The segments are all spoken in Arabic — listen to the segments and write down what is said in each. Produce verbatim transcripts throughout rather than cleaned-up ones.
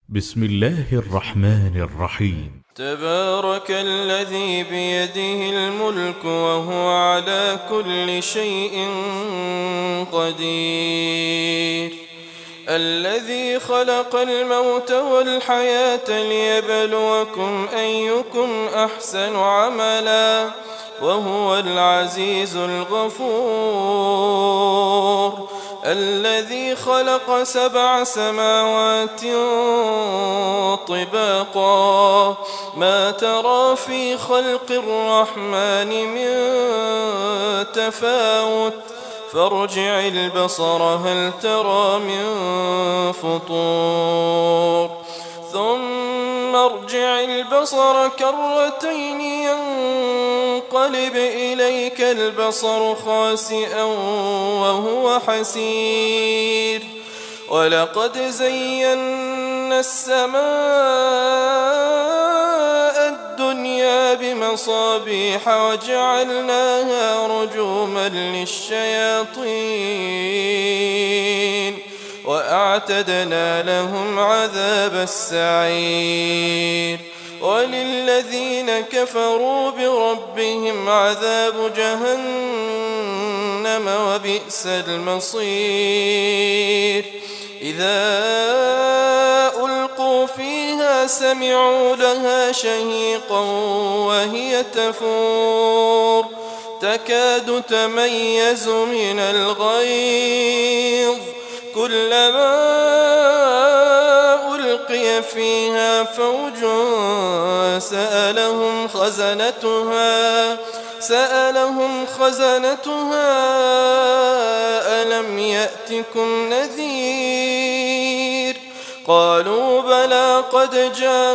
بسم الله الرحمن الرحيم. تبارك الذي بيده الملك وهو على كل شيء قدير، الذي خلق الموت والحياة ليبلوكم أيكم أحسن عملا وهو العزيز الغفور، الذي خلق سبع سماوات طباقا ما ترى في خلق الرحمن من تفاوت فارجع البصر هل ترى من فطور ثم ارجع البصر كرتين ينقلب إليك البصر خاسئا وهو حسير، ولقد زينا السماء الدنيا بمصابيح وجعلناها رجوما للشياطين وأعتدنا لهم عذاب السعير، وللذين كفروا بربهم عذاب جهنم وبئس المصير، إذا ألقوا فيها سمعوا لها شهيقا وهي تفور تكاد تميز من الغيظ، كلما ألقي فيها فوج سألهم خزنتها سألهم خزنتها ألم يأتكم نذير، قالوا بلى قد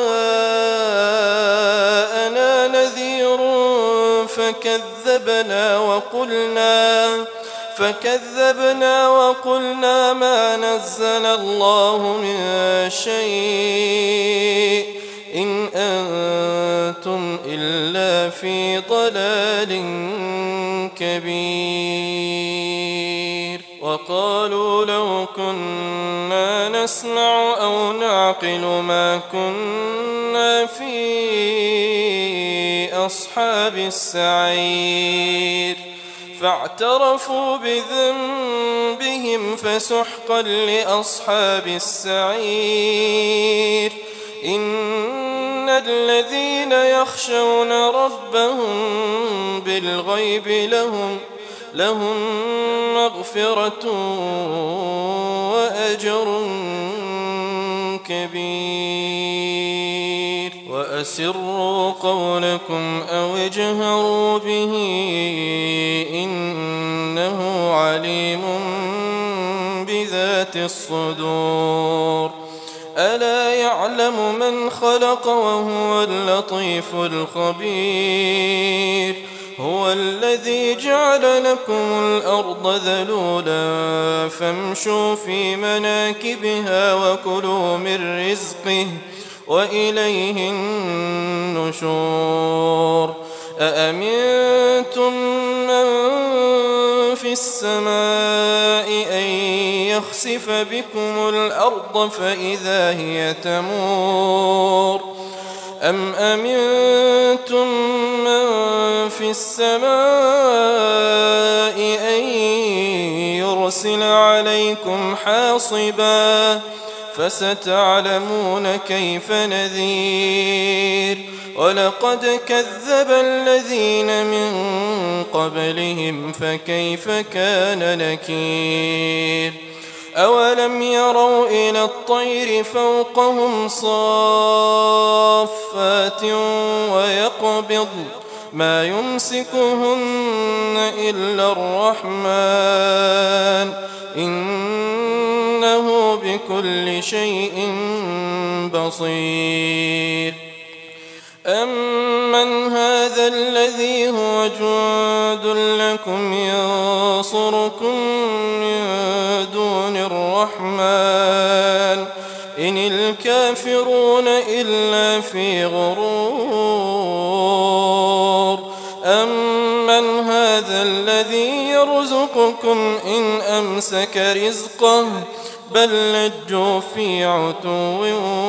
جاءنا نذير فكذبنا وقلنا فكذبنا وقلنا ما نزل الله من شيء إن أنتم إلا في ضلال كبير، وقالوا لو كنا نسمع أو نعقل ما كنا في أصحاب السعير، فاعترفوا بذنبهم فسحقا لأصحاب السعير، إن الذين يخشون ربهم بالغيب لهم لهم مغفرة وأجر كبير، وأسروا قولكم أو اجهروا به إنه عليم بذات الصدور، ألا يعلم من خلق وهو اللطيف الخبير، هو الذي جعل لكم الأرض ذلولا فامشوا في مناكبها وكلوا من رزقه وإليه النشور، أأمنتم من في السماء أن يخسف بكم الأرض فإذا هي تمور، أم أمنتم من في السماء أن يرسل عليكم حاصبا فستعلمون كيف نذير، ولقد كذب الذين من قبلهم فكيف كان نكير، أولم يروا إلى الطير فوقهم صافات ويقبض ما يمسكهن إلا الرحمن إنه بكل شيء بصير، أمن هذا الذي هو جند لكم ينصركم من دون الرحمن إن الكافرون إلا في غرور، أمن هذا الذي يرزقكم إن أمسك رزقه بل لجوا في عتو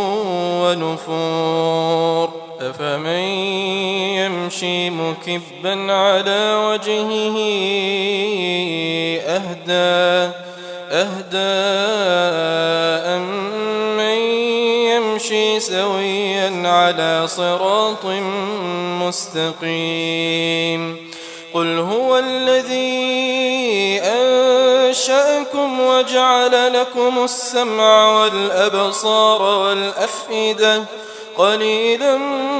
ونفور أفمن يمشي مكبا على وجهه أهدى أهدى أمن يمشي سويا على صراط مستقيم قل هو الذي أنشأكم وجعل لكم السمع والأبصار والأفئدة قليلا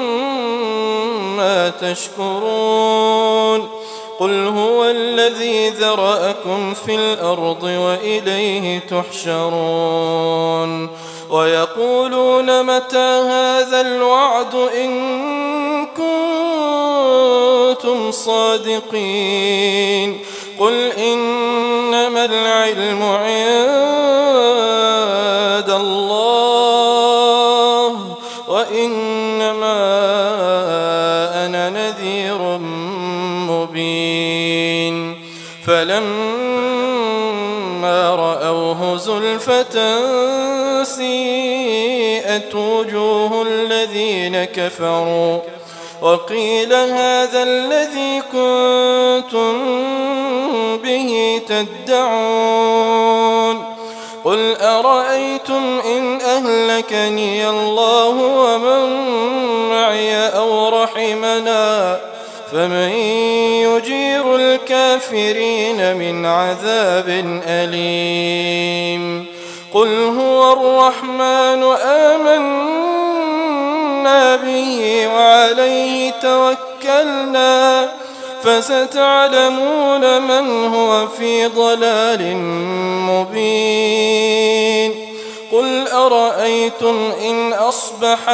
ما تشكرون قل هو الذي ذرأكم في الأرض وإليه تحشرون ويقولون متى هذا الوعد إن كنتم صادقين قل إنما العلم عند الله وإنما أنا نذير مبين فلما رأوه زلفة سيئت وجوه الذين كفروا وقيل هذا الذي كنتم به تدعون قل أرأيتم إن أهلكني الله ومن معي أو رحمنا فمن يجير الكافرين من عذاب أليم قل هو الرحمن آمنا به وعليه توكلنا فستعلمون من هو في ضلال مبين قل أرأيتم إن أصبح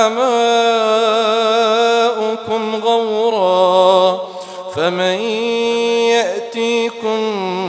ماؤكم غورا فمن يأتيكم